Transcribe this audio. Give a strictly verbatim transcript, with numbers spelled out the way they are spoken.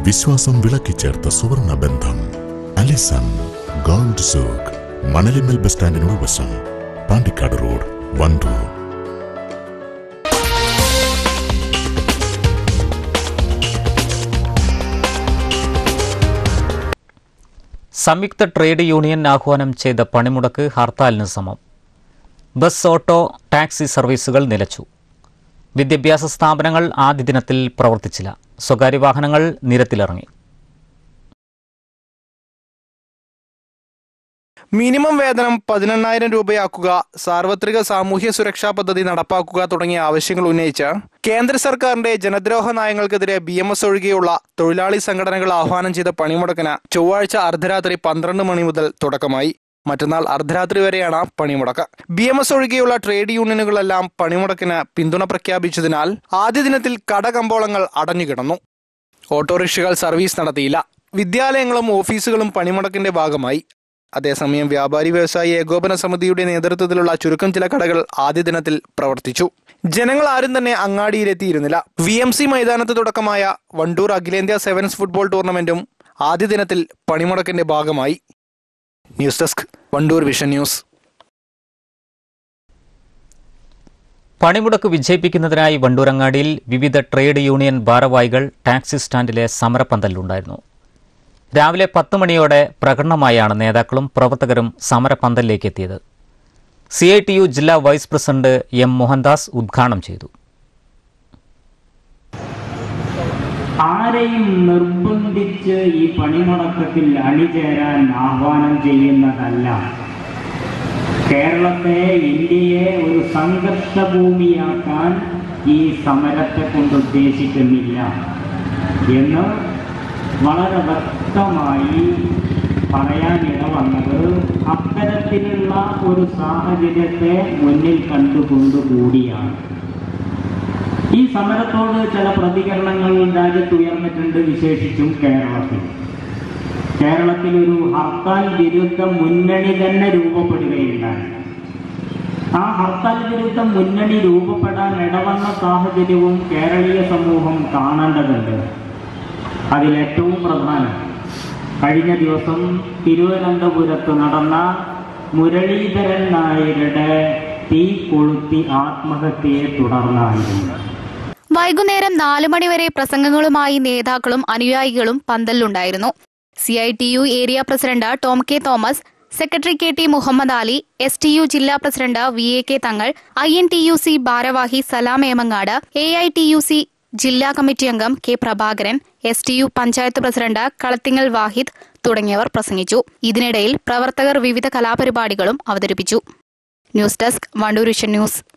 വിശ്വാസം വിളക്കിച്ചേർത്ത സുവർണ ബന്ധം. അലിസൺ ഗോൾഡ് സൂക്ക്, മണലിമൽ ബസ് സ്റ്റാൻഡിനോട് വശം, പാണ്ടിക്കാട് റോഡ്, വണ്ടൂർ. സംയുക്ത ട്രേഡ് യൂണിയൻ ആഹ്വാനം ചെയ്ത പണിമുടക്ക് ഹർത്താലിന് സമം. ബസ്, ഓട്ടോ, ടാക്സി സർവീസുകൾ നിലച്ചു. വിദ്യാഭ്യാസ സ്ഥാപനങ്ങൾ ആദ്യ ദിനത്തിൽ പ്രവർത്തിച്ചില്ല. സ്വകാര്യ വാഹനങ്ങൾ നിരത്തിലിറങ്ങി. മിനിമം വേതനം പതിനെണ്ണായിരം രൂപയാക്കുക, സാർവത്രിക സാമൂഹ്യ സുരക്ഷാ പദ്ധതി നടപ്പാക്കുക തുടങ്ങിയ ആവശ്യങ്ങൾ ഉന്നയിച്ച് കേന്ദ്ര സർക്കാരിന്റെ ജനദ്രോഹ നയങ്ങൾക്കെതിരെ ബി എം എസ് ഒഴികെയുള്ള തൊഴിലാളി സംഘടനകൾ ആഹ്വാനം ചെയ്ത പണിമുടക്കിന് ചൊവ്വാഴ്ച അർദ്ധരാത്രി പന്ത്രണ്ട് മണി മുതൽ തുടക്കമായി. മറ്റന്നാൾ അർദ്ധരാത്രി വരെയാണ് പണിമുടക്ക്. ബി എം എസ് ഒഴികെയുള്ള ട്രേഡ് യൂണിയനുകളെല്ലാം പണിമുടക്കിന് പിന്തുണ പ്രഖ്യാപിച്ചതിനാൽ ആദ്യ ദിനത്തിൽ കടകമ്പോളങ്ങൾ അടഞ്ഞുകിടന്നു. ഓട്ടോറിക്ഷകൾ സർവീസ് നടത്തിയില്ല. വിദ്യാലയങ്ങളും ഓഫീസുകളും പണിമുടക്കിന്റെ ഭാഗമായി. അതേസമയം വ്യാപാരി വ്യവസായി ഏകോപന സമിതിയുടെ നേതൃത്വത്തിലുള്ള ചുരുക്കം ചില കടകൾ ആദ്യ ദിനത്തിൽ പ്രവർത്തിച്ചു. ജനങ്ങൾ ആരും തന്നെ അങ്ങാടിയിലെത്തിയിരുന്നില്ല. വി എം സി മൈതാനത്ത് തുടക്കമായ വണ്ടൂർ അഖിലേന്ത്യാ സെവൻസ് ഫുട്ബോൾ ടൂർണമെന്റും ആദ്യ ദിനത്തിൽ പണിമുടക്കിന്റെ ഭാഗമായി. News desk, Wandoor vision news. പണിമുടക്ക് വിജയിപ്പിക്കുന്നതിനായി വണ്ടൂരങ്ങാടിയിൽ വിവിധ ട്രേഡ് യൂണിയൻ ഭാരവാഹികൾ ടാക്സി സ്റ്റാൻഡിലെ സമരപ്പന്തലിലുണ്ടായിരുന്നു. രാവിലെ പത്ത് മണിയോടെ പ്രകടനമായാണ് നേതാക്കളും പ്രവർത്തകരും സമരപന്തലിലേക്ക് എത്തിയത്. സി ഐ ടി യു ജില്ലാ വൈസ് പ്രസിഡന്റ് എം മോഹൻദാസ് ഉദ്ഘാടനം ചെയ്തു. ആരെയും നിർബന്ധിച്ച് ഈ പണിമുടക്കത്തിൽ അണിചേരാൻ ആഹ്വാനം ചെയ്യുന്നതല്ല. കേരളത്തെ, ഇന്ത്യയെ ഒരു സംഘർഷഭൂമിയാക്കാൻ ഈ സമരത്തെ കൊണ്ട് ഉദ്ദേശിക്കുന്നില്ല എന്ന് വളരെ വ്യക്തമായി പറയാനിട വന്നത് അത്തരത്തിലുള്ള ഒരു സാഹചര്യത്തെ മുന്നിൽ കണ്ടുകൊണ്ടുകൂടിയാണ്. ഈ സമരത്തോട് ചില പ്രതികരണങ്ങൾ രാജ്യത്ത് ഉയർന്നിട്ടുണ്ട്, വിശേഷിച്ചും കേരളത്തിൽ. കേരളത്തിൽ ഒരു ഹർത്താൽ വിരുദ്ധ മുന്നണി തന്നെ രൂപപ്പെടുകയുണ്ടായി. ആ ഹർത്താൽ വിരുദ്ധ മുന്നണി രൂപപ്പെടാൻ ഇടവന്ന സാഹചര്യവും കേരളീയ സമൂഹം കാണേണ്ടതുണ്ട്. അതിലേറ്റവും പ്രധാനം കഴിഞ്ഞ ദിവസം തിരുവനന്തപുരത്ത് നടന്ന മുരളീധരൻ നായരുടെ തീ കൊളുത്തി ആത്മഹത്യയെ തുടർന്നായിരുന്നു. വൈകുന്നേരം നാലു മണിവരെ പ്രസംഗങ്ങളുമായി നേതാക്കളും അനുയായികളും പന്തലിലുണ്ടായിരുന്നു. C I T U area president Tom K Thomas, secretary K T Muhammad Ali, S T U ജില്ലാ president V A K Thangal, I N T U C ഭാരവാഹി Salam Emangad, A I T U C ജില്ലാ കമ്മിറ്റി അംഗം K Prabhakaran, S T U panchayat president Kalathingal Wahid തുടങ്ങിയവർ പ്രസംഗിച്ചു. ഇതിനിടയിൽ പ്രവർത്തകർ വിവിധ കലാപരിപാടികളും അവതരിപ്പിച്ചു. News desk, Wandoor vision news.